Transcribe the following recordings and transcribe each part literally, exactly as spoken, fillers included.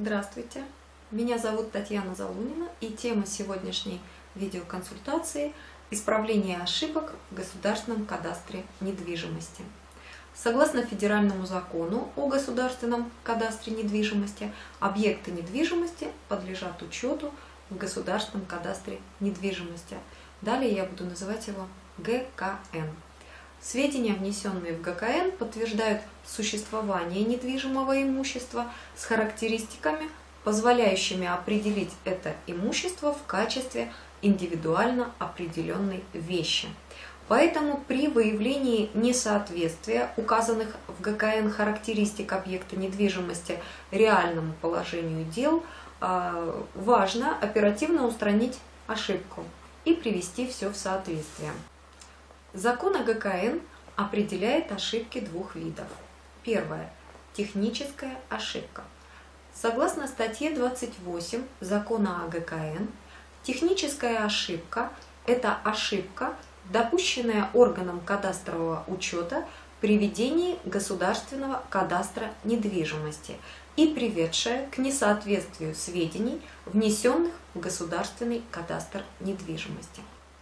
Здравствуйте, меня зовут Татьяна Залунина, и тема сегодняшней видеоконсультации – исправление ошибок в государственном кадастре недвижимости. Согласно федеральному закону о государственном кадастре недвижимости, объекты недвижимости подлежат учету в государственном кадастре недвижимости. Далее я буду называть его гэ ка эн. Сведения, внесенные в гэ ка эн, подтверждают существование недвижимого имущества с характеристиками, позволяющими определить это имущество в качестве индивидуально определенной вещи. Поэтому при выявлении несоответствия указанных в гэ ка эн характеристик объекта недвижимости реальному положению дел важно оперативно устранить ошибку и привести все в соответствие. Закон о гэ ка эн определяет ошибки двух видов. Первое – техническая ошибка. Согласно статье двадцать восемь Закона о гэ ка эн, техническая ошибка – это ошибка, допущенная органом кадастрового учета при ведении государственного кадастра недвижимости и приведшая к несоответствию сведений, внесенных в государственный кадастр недвижимости.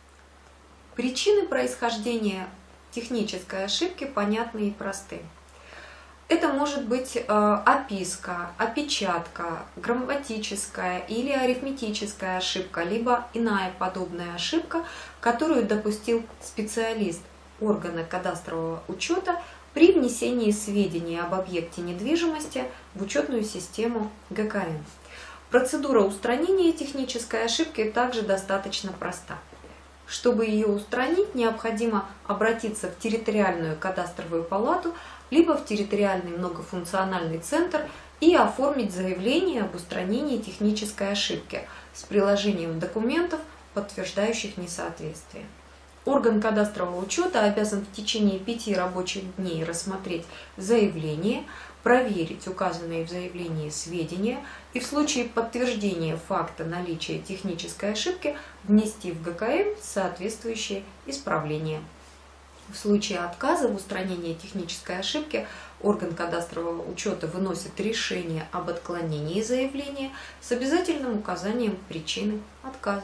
Причины происхождения технической ошибки понятны и просты. Это может быть э, описка, опечатка, грамматическая или арифметическая ошибка, либо иная подобная ошибка, которую допустил специалист органа кадастрового учета при внесении сведений об объекте недвижимости в учетную систему гэ ка эн. Процедура устранения технической ошибки также достаточно проста. Чтобы ее устранить, необходимо обратиться в территориальную кадастровую палату, либо в территориальный многофункциональный центр и оформить заявление об устранении технической ошибки с приложением документов, подтверждающих несоответствие. Орган кадастрового учета обязан в течение пяти рабочих дней рассмотреть заявление, проверить указанные в заявлении сведения и в случае подтверждения факта наличия технической ошибки внести в гэ ка эн соответствующее исправление. В случае отказа в устранении технической ошибки орган кадастрового учета выносит решение об отклонении заявления с обязательным указанием причины отказа.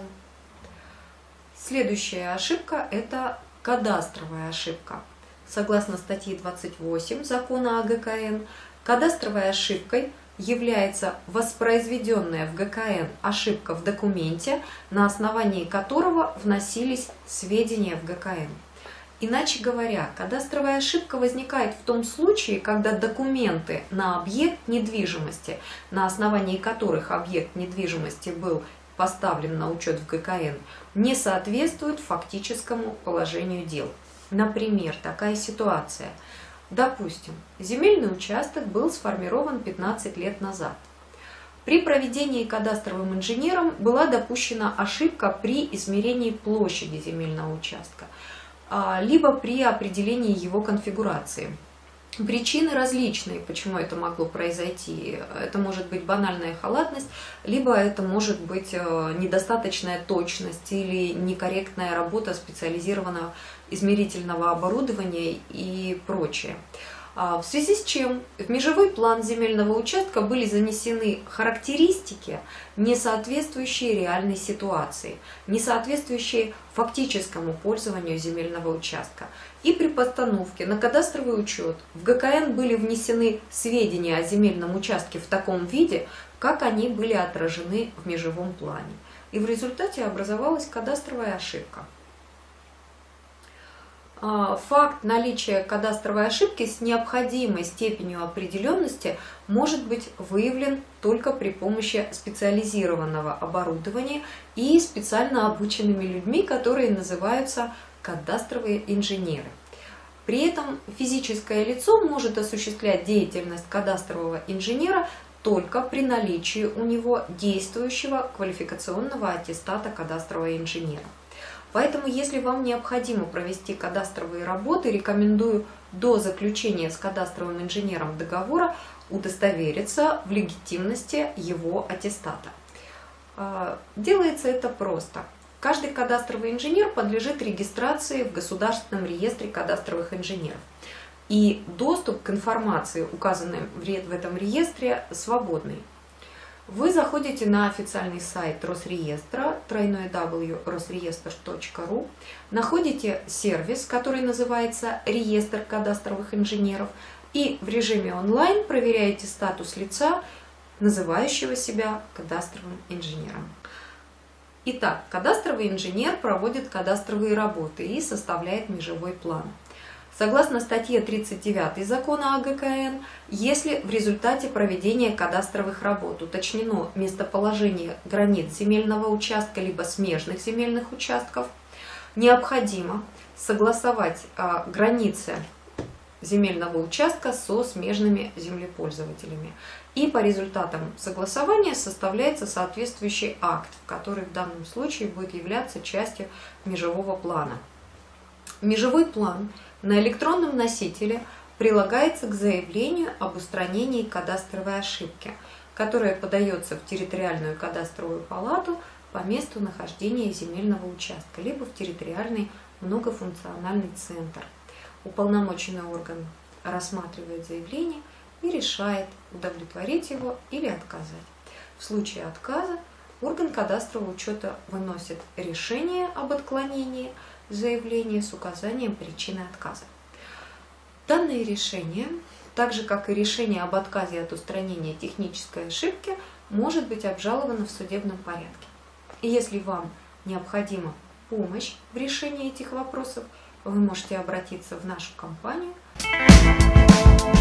Следующая ошибка – это кадастровая ошибка. Согласно статье двадцать восемь Закона о гэ ка эн, кадастровой ошибкой является воспроизведенная в гэ ка эн ошибка в документе, на основании которого вносились сведения в гэ ка эн. Иначе говоря, кадастровая ошибка возникает в том случае, когда документы на объект недвижимости, на основании которых объект недвижимости был поставлен на учет в гэ ка эн, не соответствуют фактическому положению дел. Например, такая ситуация. Допустим, земельный участок был сформирован пятнадцать лет назад. При проведении кадастровым инженером была допущена ошибка при измерении площади земельного участка, либо при определении его конфигурации. Причины различные, почему это могло произойти. Это может быть банальная халатность, либо это может быть недостаточная точность или некорректная работа специализированного измерительного оборудования и прочее. В связи с чем в межевой план земельного участка были занесены характеристики, не соответствующие реальной ситуации, не соответствующие фактическому пользованию земельного участка. И при постановке на кадастровый учет в гэ ка эн были внесены сведения о земельном участке в таком виде, как они были отражены в межевом плане. И в результате образовалась кадастровая ошибка. Факт наличия кадастровой ошибки с необходимой степенью определенности может быть выявлен только при помощи специализированного оборудования и специально обученными людьми, которые называются кадастровые инженеры. При этом физическое лицо может осуществлять деятельность кадастрового инженера только при наличии у него действующего квалификационного аттестата кадастрового инженера. Поэтому, если вам необходимо провести кадастровые работы, рекомендую до заключения с кадастровым инженером договора удостовериться в легитимности его аттестата. Делается это просто. Каждый кадастровый инженер подлежит регистрации в Государственном реестре кадастровых инженеров. И доступ к информации, указанной в этом реестре, свободный. Вы заходите на официальный сайт Росреестра дабл ю дабл ю дабл ю точка росреестр точка ру, находите сервис, который называется «Реестр кадастровых инженеров», и в режиме онлайн проверяете статус лица, называющего себя кадастровым инженером. Итак, кадастровый инженер проводит кадастровые работы и составляет межевой план. Согласно статье тридцать девятой Закона о гэ ка эн, если в результате проведения кадастровых работ уточнено местоположение границ земельного участка либо смежных земельных участков, необходимо согласовать а, границы земельного участка со смежными землепользователями. И по результатам согласования составляется соответствующий акт, который в данном случае будет являться частью межевого плана. Межевой план на электронном носителе прилагается к заявлению об устранении кадастровой ошибки, которая подается в территориальную кадастровую палату по месту нахождения земельного участка, либо в территориальный многофункциональный центр. Уполномоченный орган рассматривает заявление и решает, удовлетворить его или отказать. В случае отказа орган кадастрового учета выносит решение об отклонении заявления с указанием причины отказа. Данное решение, так же как и решение об отказе от устранения технической ошибки, может быть обжаловано в судебном порядке. И если вам необходима помощь в решении этих вопросов, вы можете обратиться в нашу компанию.